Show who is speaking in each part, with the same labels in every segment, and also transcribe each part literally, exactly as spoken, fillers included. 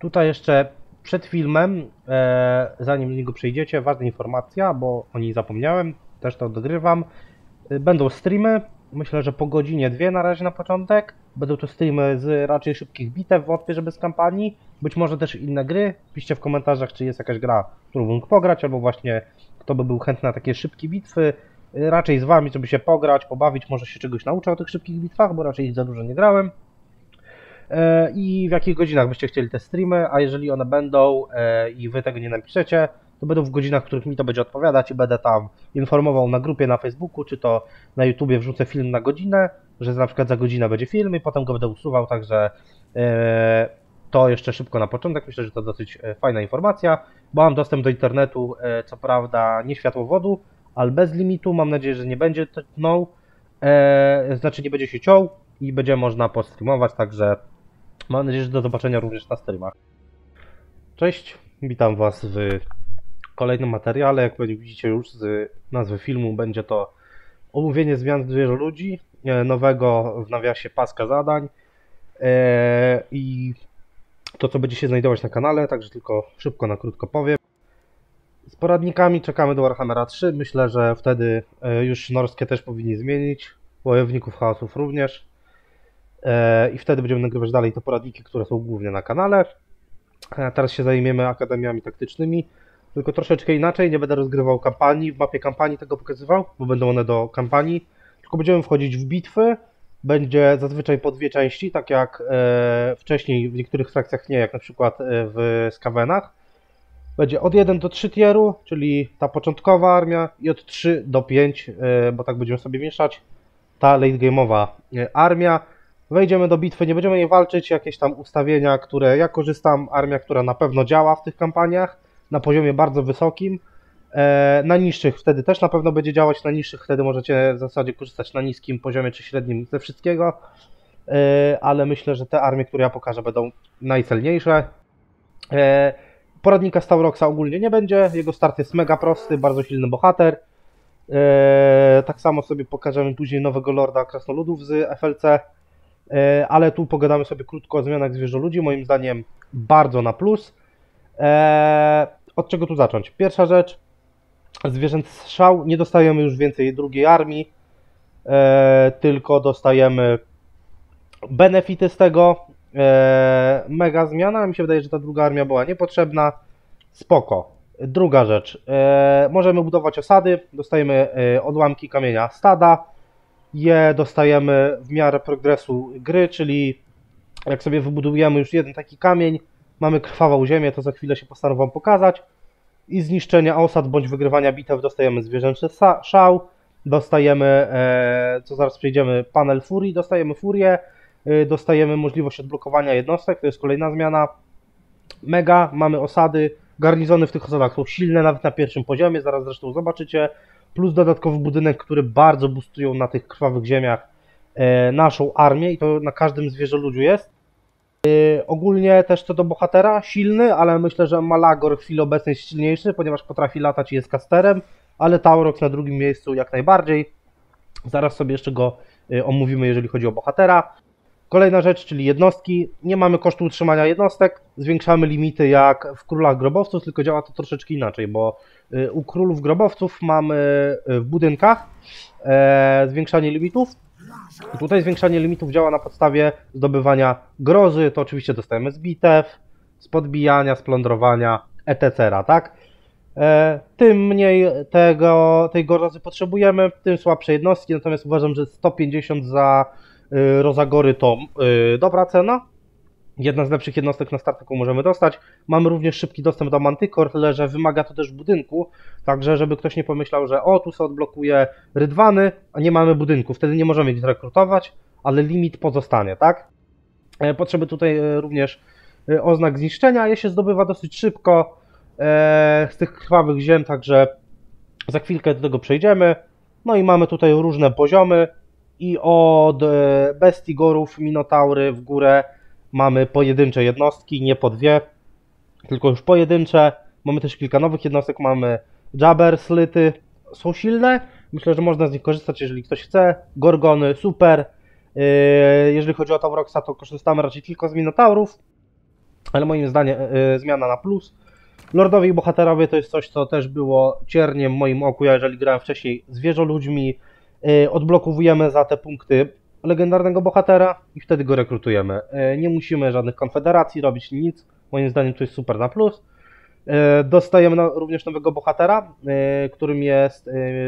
Speaker 1: Tutaj jeszcze przed filmem, e, zanim do niego przejdziecie, ważna informacja, bo o niej zapomniałem, też to dogrywam. E, Będą streamy, myślę, że po godzinie dwie na razie na początek. Będą to streamy z raczej szybkich bitew, wątpię, że bez kampanii. Być może też inne gry. Piszcie w komentarzach, czy jest jakaś gra, którą bym mógł pograć, albo właśnie kto by był chętny na takie szybkie bitwy. E, Raczej z wami, żeby się pograć, pobawić, może się czegoś nauczę o tych szybkich bitwach, bo raczej ich za dużo nie grałem. E, I w jakich godzinach byście chcieli te streamy, a jeżeli one będą e, i wy tego nie napiszecie, to będą w godzinach, w których mi to będzie odpowiadać i będę tam informował na grupie na Facebooku, czy to na YouTubie wrzucę film na godzinę, że na przykład za godzinę będzie film i potem go będę usuwał, także e, to jeszcze szybko na początek, myślę, że to dosyć e, fajna informacja, bo mam dostęp do internetu, e, co prawda nie światłowodu, ale bez limitu, mam nadzieję, że nie będzie tnął, e, znaczy nie będzie się ciął i będzie można postreamować, także mam nadzieję, że do zobaczenia również na streamach. Cześć, witam Was w kolejnym materiale. Jak pewnie widzicie już z nazwy filmu, będzie to omówienie zmian zwierzę ludzi, nowego w nawiasie paska zadań i to, co będzie się znajdować na kanale, także tylko szybko na krótko powiem. Z poradnikami czekamy do Warhammera trzy. Myślę, że wtedy już norskie też powinni zmienić, wojowników chaosów również. I wtedy będziemy nagrywać dalej te poradniki, które są głównie na kanale. Teraz się zajmiemy akademiami taktycznymi, tylko troszeczkę inaczej. Nie będę rozgrywał kampanii, w mapie kampanii tego pokazywał, bo będą one do kampanii. Tylko będziemy wchodzić w bitwy. Będzie zazwyczaj po dwie części, tak jak e, wcześniej w niektórych frakcjach nie, jak na przykład w Skavenach. Będzie od jeden do trzy tieru, czyli ta początkowa armia, i od trzy do pięć, e, bo tak będziemy sobie mieszać, ta late game'owa armia. Wejdziemy do bitwy, nie będziemy jej walczyć, jakieś tam ustawienia, które ja korzystam, armia, która na pewno działa w tych kampaniach, na poziomie bardzo wysokim. E, na niższych wtedy też na pewno będzie działać, na niższych wtedy możecie w zasadzie korzystać na niskim poziomie czy średnim ze wszystkiego, e, ale myślę, że te armie, które ja pokażę, będą najcelniejsze. E, poradnika Stauroxa ogólnie nie będzie, jego start jest mega prosty, bardzo silny bohater. E, tak samo sobie pokażemy później nowego Lorda Krasnoludów z F L C. Ale tu pogadamy sobie krótko o zmianach zwierzoludzi, moim zdaniem bardzo na plus. Eee, od czego tu zacząć? Pierwsza rzecz, zwierzęt strzał, nie dostajemy już więcej drugiej armii, eee, tylko dostajemy benefity z tego. Eee, mega zmiana, mi się wydaje, że ta druga armia była niepotrzebna, spoko. Druga rzecz, eee, możemy budować osady, dostajemy e, odłamki kamienia stada. Je dostajemy w miarę progresu gry, czyli jak sobie wybudujemy już jeden taki kamień, mamy krwawą ziemię, to za chwilę się postaram Wam pokazać. I zniszczenia osad bądź wygrywania bitew dostajemy zwierzęcy szał, dostajemy, e, co zaraz przejdziemy, panel furii, dostajemy furię, e, dostajemy możliwość odblokowania jednostek, to jest kolejna zmiana. Mega, mamy osady, garnizony w tych osadach są silne, nawet na pierwszym poziomie, zaraz zresztą zobaczycie. Plus dodatkowy budynek, który bardzo boostują na tych krwawych ziemiach e, naszą armię i to na każdym zwierzoludziu jest. E, ogólnie też co do bohatera, silny, ale myślę, że Malagor w chwili obecnej jest silniejszy, ponieważ potrafi latać i jest casterem, ale Taurox na drugim miejscu jak najbardziej. Zaraz sobie jeszcze go e, omówimy, jeżeli chodzi o bohatera. Kolejna rzecz, czyli jednostki. Nie mamy kosztu utrzymania jednostek, zwiększamy limity jak w Królach Grobowców, tylko działa to troszeczkę inaczej, bo u Królów Grobowców mamy w budynkach e, zwiększanie limitów. Tutaj zwiększanie limitów działa na podstawie zdobywania grozy, to oczywiście dostajemy z bitew, z podbijania, z plądrowania, et cetera. Tak? E, tym mniej tego, tej grozy potrzebujemy, tym słabsze jednostki, natomiast uważam, że sto pięćdziesiąt za y, Rozagory to y, dobra cena. Jedna z lepszych jednostek na start, jaką możemy dostać. Mamy również szybki dostęp do Manticore, tyle że wymaga to też budynku, także żeby ktoś nie pomyślał, że o, tu sobie odblokuje rydwany, a nie mamy budynku, wtedy nie możemy ich zrekrutować, ale limit pozostanie, tak? Potrzeby tutaj również oznak zniszczenia, je się zdobywa dosyć szybko z tych krwawych ziem, także za chwilkę do tego przejdziemy. No i mamy tutaj różne poziomy i od bestii, gorów, minotaury w górę mamy pojedyncze jednostki, nie po dwie, tylko już pojedyncze. Mamy też kilka nowych jednostek, mamy Jabber, Slyty, są silne. Myślę, że można z nich korzystać, jeżeli ktoś chce. Gorgony, super. Jeżeli chodzi o Tauroxa, to korzystamy raczej tylko z Minotaurów. ale moim zdaniem yy, zmiana na plus. Lordowie i bohaterowie to jest coś, co też było cierniem w moim oku, ja jeżeli grałem wcześniej zwierzoludźmi, yy, odblokowujemy za te punkty legendarnego bohatera i wtedy go rekrutujemy. Yy, nie musimy żadnych konfederacji robić, nic, moim zdaniem to jest super na plus. Yy, dostajemy no, również nowego bohatera, yy, którym jest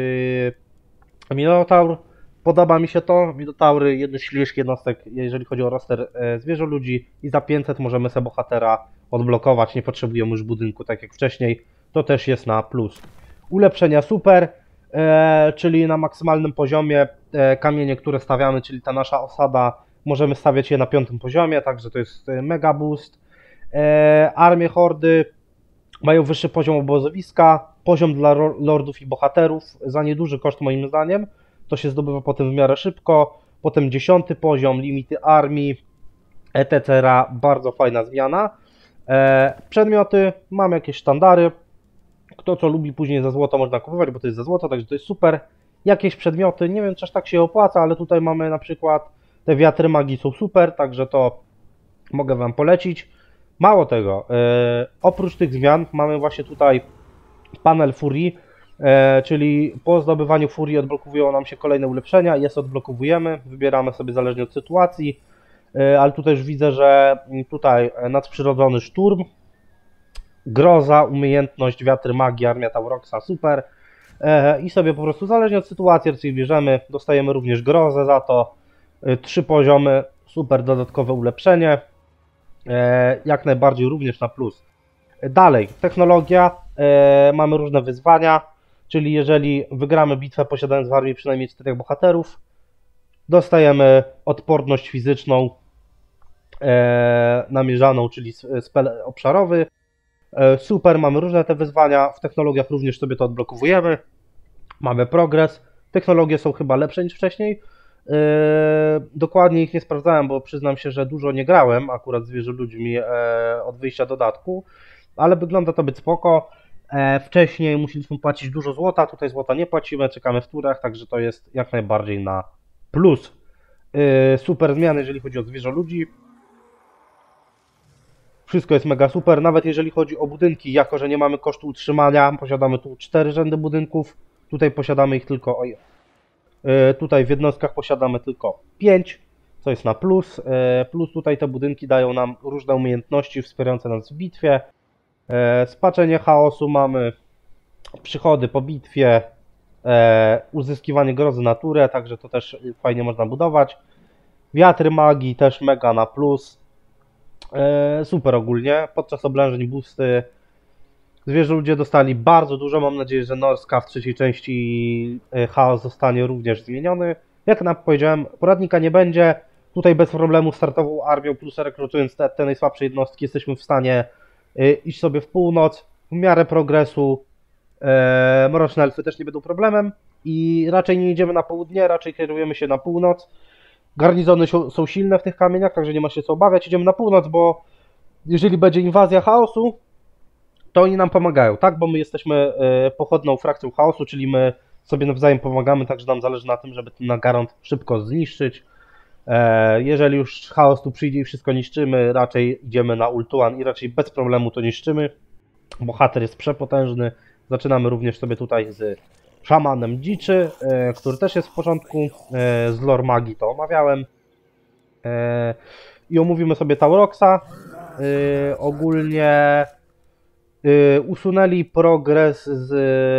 Speaker 1: yy, Minotaur. Podoba mi się to, Minotaury, jedny z silniejszych jednostek, jeżeli chodzi o roster yy, zwierzoludzi i za pięćset możemy sobie bohatera odblokować, nie potrzebujemy już budynku tak jak wcześniej, to też jest na plus. Ulepszenia super, e, czyli na maksymalnym poziomie e, kamienie, które stawiamy, czyli ta nasza osada, możemy stawiać je na piątym poziomie, także to jest mega boost. E, armie hordy mają wyższy poziom obozowiska, poziom dla lordów i bohaterów, za nieduży koszt moim zdaniem, to się zdobywa potem w miarę szybko, potem dziesiąty poziom, limity armii, et cetera. Bardzo fajna zmiana. E, przedmioty, mamy jakieś sztandary, kto co lubi później za złoto można kupować, bo to jest za złoto, także to jest super. Jakieś przedmioty, nie wiem czy aż tak się opłaca, ale tutaj mamy na przykład te wiatry magii są super, także to mogę Wam polecić. Mało tego, e, oprócz tych zmian mamy właśnie tutaj panel furii, e, czyli po zdobywaniu furii odblokowują nam się kolejne ulepszenia, je sobie odblokowujemy, wybieramy sobie zależnie od sytuacji. Ale tutaj już widzę, że tutaj nadprzyrodzony szturm, groza, umiejętność, wiatry magii, armia Tauroxa, super. I sobie po prostu zależnie od sytuacji, czyli bierzemy, dostajemy również grozę za to. Trzy poziomy, super dodatkowe ulepszenie. Jak najbardziej również na plus. Dalej, technologia, mamy różne wyzwania, czyli jeżeli wygramy bitwę posiadając w armii przynajmniej czterech bohaterów, dostajemy odporność fizyczną e, namierzaną, czyli spell obszarowy. E, super, mamy różne te wyzwania, w technologiach również sobie to odblokowujemy. Mamy progres, technologie są chyba lepsze niż wcześniej. E, dokładnie ich nie sprawdzałem, bo przyznam się, że dużo nie grałem akurat zwierzoludźmi e, od wyjścia dodatku, ale wygląda to być spoko. E, wcześniej musieliśmy płacić dużo złota, tutaj złota nie płacimy, czekamy w turach, także to jest jak najbardziej na plus. Yy, super zmiany, jeżeli chodzi o zwierzoludzi. Wszystko jest mega super, nawet jeżeli chodzi o budynki, jako że nie mamy kosztu utrzymania, posiadamy tu cztery rzędy budynków, tutaj posiadamy ich tylko, oj, yy, tutaj w jednostkach posiadamy tylko pięć, co jest na plus. Yy, plus tutaj te budynki dają nam różne umiejętności wspierające nas w bitwie. Yy, spaczenie chaosu mamy, przychody po bitwie, E, uzyskiwanie grozy na turę, także to też fajnie można budować. Wiatry magii też mega na plus. E, super ogólnie. Podczas oblężeń boosty zwierzoludzie dostali bardzo dużo. Mam nadzieję, że Norska w trzeciej części chaos zostanie również zmieniony. Jak nam powiedziałem, poradnika nie będzie. Tutaj bez problemu startową armią plus rekrutując te, te najsłabsze jednostki jesteśmy w stanie e, iść sobie w północ w miarę progresu. E, mroczne elfy też nie będą problemem i raczej nie idziemy na południe, raczej kierujemy się na północ. Garnizony są, są silne w tych kamieniach, także nie ma się co obawiać. Idziemy na północ, bo jeżeli będzie inwazja chaosu, to oni nam pomagają, tak? Bo my jesteśmy e, pochodną frakcją chaosu, czyli my sobie nawzajem pomagamy, także nam zależy na tym, żeby ten Nagarond szybko zniszczyć. E, jeżeli już chaos tu przyjdzie i wszystko niszczymy, raczej idziemy na Ultuan i raczej bez problemu to niszczymy. Bohater jest przepotężny. Zaczynamy również sobie tutaj z szamanem dziczy, e, który też jest w porządku. E, z lore magii to omawiałem. E, I omówimy sobie Tauroxa. E, ogólnie e, usunęli progres z,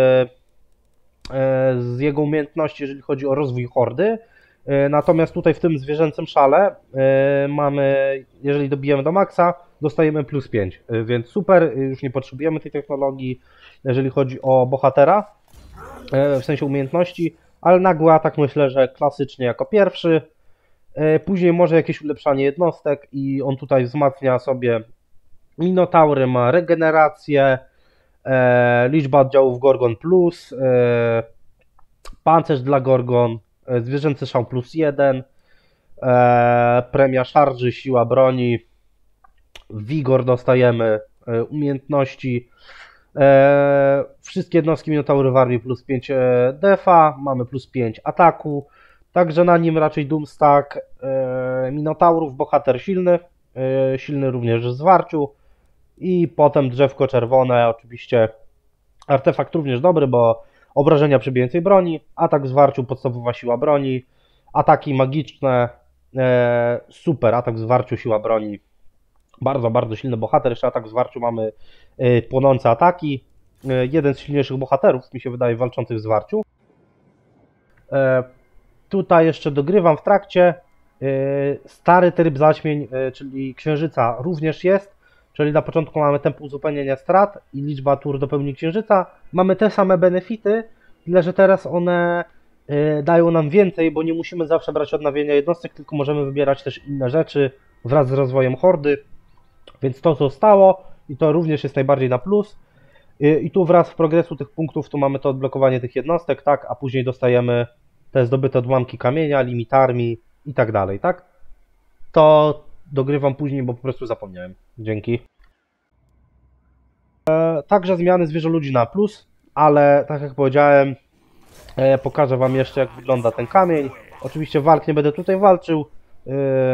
Speaker 1: e, z jego umiejętności, jeżeli chodzi o rozwój hordy. E, natomiast tutaj w tym zwierzęcym szale e, mamy, jeżeli dobijemy do maksa, dostajemy plus pięć, e, więc super, już nie potrzebujemy tej technologii, jeżeli chodzi o bohatera, w sensie umiejętności, ale nagły atak myślę, że klasycznie jako pierwszy. Później może jakieś ulepszanie jednostek i on tutaj wzmacnia sobie Minotaury, ma regenerację, liczba oddziałów Gorgon plus, pancerz dla Gorgon, zwierzęcy szał plus jeden, premia szarży, siła broni, wigor dostajemy, umiejętności. E, wszystkie jednostki Minotaury w armii plus pięć defa, mamy plus pięć ataku, także na nim raczej Doomstack e, Minotaurów, bohater silny, yy, silny również w zwarciu. I potem drzewko czerwone, oczywiście artefakt również dobry, bo obrażenia przy bijącej broni, atak w zwarciu, podstawowa siła broni, ataki magiczne, e, super, atak w zwarciu, siła broni, bardzo, bardzo silny bohater. Jeszcze atak w zwarciu mamy e, płonące ataki, e, jeden z silniejszych bohaterów, mi się wydaje, walczących w zwarciu. E, tutaj jeszcze dogrywam w trakcie, e, stary tryb zaćmień, e, czyli księżyca również jest. Czyli na początku mamy tempo uzupełnienia strat i liczba tur do pełni księżyca. Mamy te same benefity, tyle że teraz one y, dają nam więcej, bo nie musimy zawsze brać odnawiania jednostek, tylko możemy wybierać też inne rzeczy wraz z rozwojem hordy. Więc to zostało i to również jest najbardziej na plus. Y, I tu wraz z progresu tych punktów tu mamy to odblokowanie tych jednostek, tak, a później dostajemy te zdobyte odłamki kamienia, limit armii i tak dalej, tak? To dogrywam później, bo po prostu zapomniałem. Dzięki. E, także zmiany zwierzę ludzi na plus, ale tak jak powiedziałem, e, pokażę Wam jeszcze, jak wygląda ten kamień. Oczywiście walk nie będę tutaj walczył, e,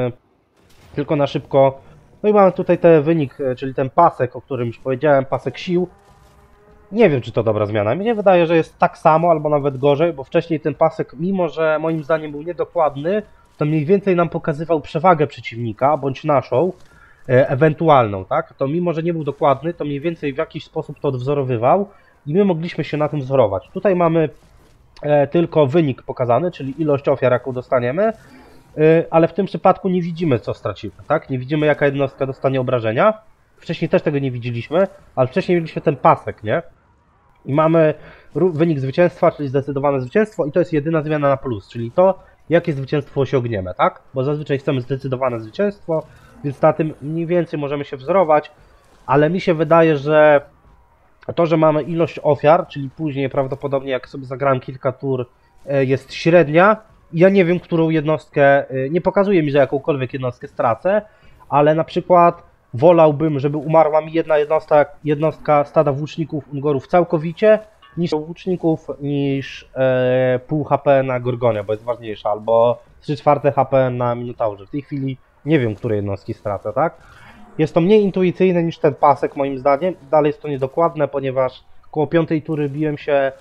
Speaker 1: tylko na szybko. No i mamy tutaj ten wynik, e, czyli ten pasek, o którym już powiedziałem, pasek sił. Nie wiem, czy to dobra zmiana. Mi się wydaje, że jest tak samo, albo nawet gorzej, bo wcześniej ten pasek, mimo że moim zdaniem był niedokładny, to mniej więcej nam pokazywał przewagę przeciwnika, bądź naszą, e, ewentualną, tak? To mimo, że nie był dokładny, to mniej więcej w jakiś sposób to odwzorowywał i my mogliśmy się na tym wzorować. Tutaj mamy e, tylko wynik pokazany, czyli ilość ofiar, jaką dostaniemy, e, ale w tym przypadku nie widzimy, co stracimy, tak? Nie widzimy, jaka jednostka dostanie obrażenia. Wcześniej też tego nie widzieliśmy, ale wcześniej mieliśmy ten pasek, nie? I mamy wynik zwycięstwa, czyli zdecydowane zwycięstwo i to jest jedyna zmiana na plus, czyli to, jakie zwycięstwo osiągniemy, tak? Bo zazwyczaj chcemy zdecydowane zwycięstwo, więc na tym mniej więcej możemy się wzorować, ale mi się wydaje, że to, że mamy ilość ofiar, czyli później prawdopodobnie jak sobie zagrałem kilka tur, jest średnia. Ja nie wiem, którą jednostkę, nie pokazuje mi, że jakąkolwiek jednostkę stracę, ale na przykład wolałbym, żeby umarła mi jedna jednostka, jednostka stada włóczników Ungorów całkowicie, niż włóczników, niż e, pół H P na Gorgonie, bo jest ważniejsza, albo trzy czwarte H P na Minotaurze. W tej chwili nie wiem, które jednostki stracę, tak? Jest to mniej intuicyjne niż ten pasek, moim zdaniem. Dalej jest to niedokładne, ponieważ koło piątej tury biłem się e,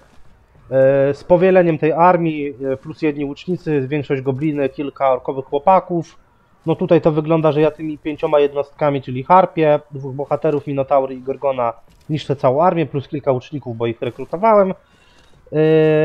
Speaker 1: z powieleniem tej armii, e, plus jedni łucznicy, większość gobliny, kilka orkowych chłopaków. No tutaj to wygląda, że ja tymi pięcioma jednostkami, czyli Harpie, dwóch bohaterów, Minotaury i Gorgona, niszczę całą armię, plus kilka łuczników, bo ich rekrutowałem. Yy,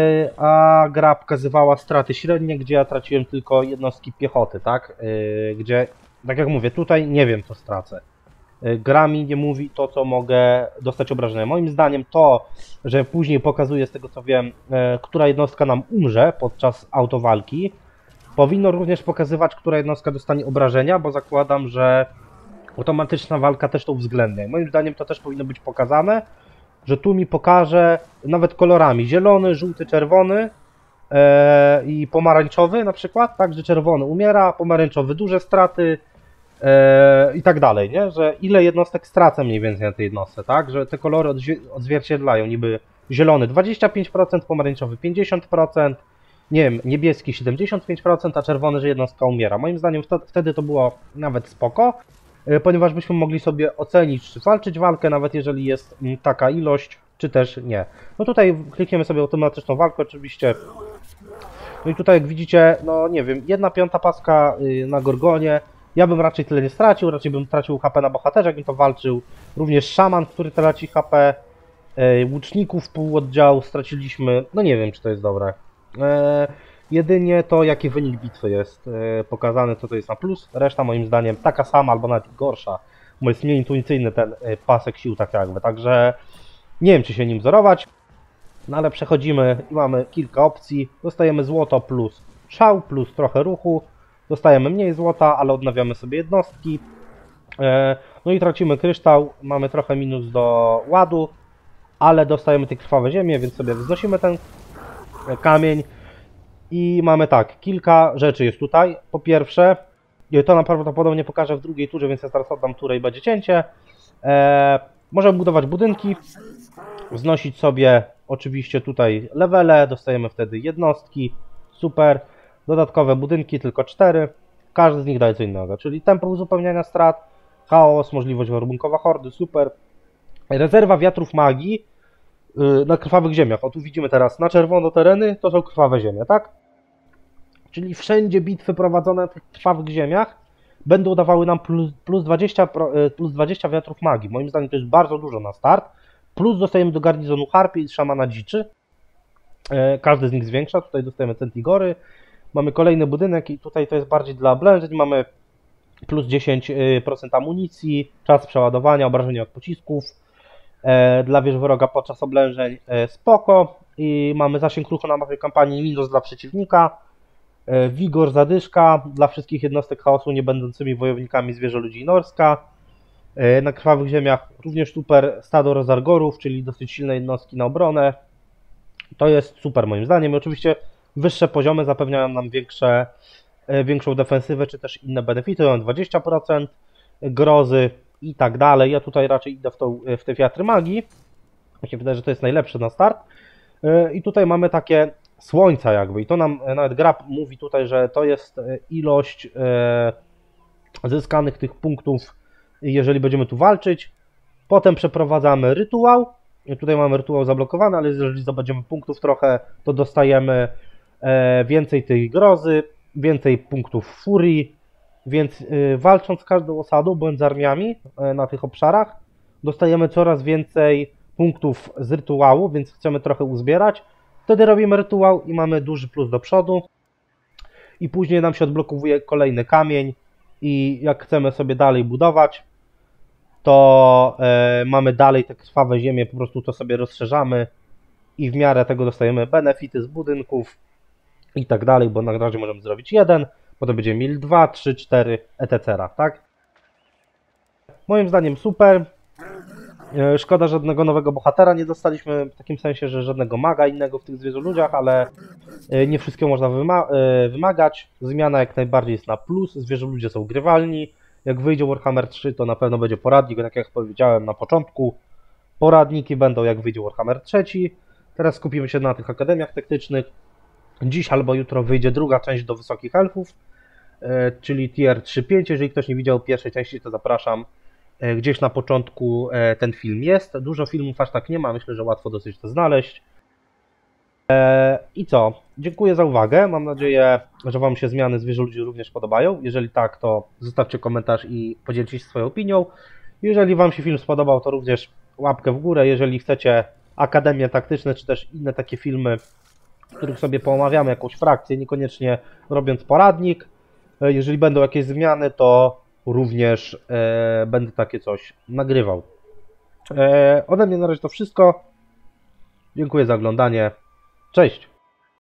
Speaker 1: a gra pokazywała straty średnie, gdzie ja traciłem tylko jednostki piechoty, tak? Yy, gdzie, tak jak mówię, tutaj nie wiem, co stracę. Yy, gra mi nie mówi to, co mogę dostać obrażenia. Moim zdaniem to, że później pokazuje, z tego co wiem, yy, która jednostka nam umrze podczas autowalki, powinno również pokazywać, która jednostka dostanie obrażenia, bo zakładam, że automatyczna walka też to uwzględnia. Moim zdaniem to też powinno być pokazane, że tu mi pokaże nawet kolorami zielony, żółty, czerwony e, i pomarańczowy na przykład, tak, że czerwony umiera, pomarańczowy duże straty e, i tak dalej, nie? Że ile jednostek stracę mniej więcej na tej jednostce, tak, że te kolory odzwierciedlają, niby zielony dwadzieścia pięć procent, pomarańczowy pięćdziesiąt procent, nie wiem, niebieski siedemdziesiąt pięć procent, a czerwony, że jednostka umiera. Moim zdaniem wtedy to było nawet spoko, ponieważ byśmy mogli sobie ocenić, czy walczyć walkę, nawet jeżeli jest taka ilość, czy też nie. No tutaj klikniemy sobie automatyczną walkę oczywiście. No i tutaj jak widzicie, no nie wiem, jedna piąta paska na Gorgonie. Ja bym raczej tyle nie stracił, raczej bym tracił H P na bohaterze, jakbym to walczył. Również szaman, który traci H P. Łuczników pół oddziału straciliśmy. No nie wiem, czy to jest dobre. E, jedynie to, jaki wynik bitwy jest e, pokazany, to to jest na plus. Reszta moim zdaniem taka sama, albo nawet gorsza, bo jest mniej intuicyjny ten e, pasek sił, tak jakby. Także nie wiem, czy się nim wzorować. No ale przechodzimy i mamy kilka opcji. Dostajemy złoto plus szał, plus trochę ruchu. Dostajemy mniej złota, ale odnawiamy sobie jednostki. E, no i tracimy kryształ. Mamy trochę minus do ładu, ale dostajemy te krwawe ziemie, więc sobie wznosimy ten kamień i mamy tak, kilka rzeczy jest tutaj. Po pierwsze, to nam prawdopodobnie pokażę w drugiej turze, więc ja teraz oddam turę i będzie cięcie. Eee, możemy budować budynki, wznosić sobie oczywiście tutaj levele, dostajemy wtedy jednostki, super. Dodatkowe budynki, tylko cztery. każdy z nich daje co innego, czyli tempo uzupełniania strat, chaos, możliwość warunkowa hordy, super. Rezerwa wiatrów magii yy, na krwawych ziemiach. O tu widzimy teraz na czerwono tereny, to są krwawe ziemie, tak? Czyli wszędzie bitwy prowadzone na tych krwawych ziemiach będą dawały nam plus, plus, dwadzieścia, plus dwadzieścia wiatrów magii. Moim zdaniem to jest bardzo dużo na start. Plus dostajemy do garnizonu harpii i szamana dziczy. Yy, każdy z nich zwiększa. Tutaj dostajemy Centigory. Mamy kolejny budynek i tutaj to jest bardziej dla oblężeń. Mamy plus dziesięć procent amunicji, czas przeładowania, obrażenia od pocisków. E, dla wież wroga podczas oblężeń e, spoko. I mamy zasięg ruchu na mapie kampanii minus dla przeciwnika. E, wigor, zadyszka dla wszystkich jednostek chaosu nie będącymi wojownikami zwierzę ludzi i norska. E, na krwawych ziemiach również super stado rozargorów, czyli dosyć silne jednostki na obronę. To jest super moim zdaniem. I oczywiście wyższe poziomy zapewniają nam większe, większą defensywę, czy też inne benefity. Mamy dwadzieścia procent grozy i tak dalej. Ja tutaj raczej idę w, tą, w te wiatry magii. Mi się wydaje, że to jest najlepsze na start. I tutaj mamy takie słońca jakby. I to nam nawet gra mówi tutaj, że to jest ilość zyskanych tych punktów, jeżeli będziemy tu walczyć. Potem przeprowadzamy rytuał. I tutaj mamy rytuał zablokowany, ale jeżeli zdobędziemy punktów trochę, to dostajemy więcej tej grozy, więcej punktów furii, więc walcząc z każdą osadą bądź z armiami na tych obszarach, dostajemy coraz więcej punktów z rytuału, więc chcemy trochę uzbierać. Wtedy robimy rytuał i mamy duży plus do przodu i później nam się odblokowuje kolejny kamień i jak chcemy sobie dalej budować, to mamy dalej te krwawe ziemie, po prostu to sobie rozszerzamy i w miarę tego dostajemy benefity z budynków i tak dalej, bo na razie możemy zrobić jeden, potem będziemy mieli dwa, trzy, cztery, et cetera, tak? Moim zdaniem super. Szkoda, że żadnego nowego bohatera nie dostaliśmy, w takim sensie, że żadnego maga innego w tych zwierzę ludziach, ale nie wszystkiego można wyma wymagać. Zmiana jak najbardziej jest na plus, zwierzę ludzie są grywalni. Jak wyjdzie Warhammer trzy, to na pewno będzie poradnik, tak jak powiedziałem na początku. Poradniki będą jak wyjdzie Warhammer trzy. Teraz skupimy się na tych akademiach taktycznych. Dziś albo jutro wyjdzie druga część do Wysokich Elfów, czyli tier trzy pięć. Jeżeli ktoś nie widział pierwszej części, to zapraszam. Gdzieś na początku ten film jest. Dużo filmów aż tak nie ma, myślę, że łatwo dosyć to znaleźć. I co? Dziękuję za uwagę. Mam nadzieję, że Wam się zmiany zwierzę ludzi również podobają. Jeżeli tak, to zostawcie komentarz i podzielcie się swoją opinią. Jeżeli Wam się film spodobał, to również łapkę w górę. Jeżeli chcecie akademie taktyczne, czy też inne takie filmy, w których sobie poomawiamy jakąś frakcję, niekoniecznie robiąc poradnik. Jeżeli będą jakieś zmiany, to również e, będę takie coś nagrywał. E, ode mnie na razie to wszystko. Dziękuję za oglądanie. Cześć!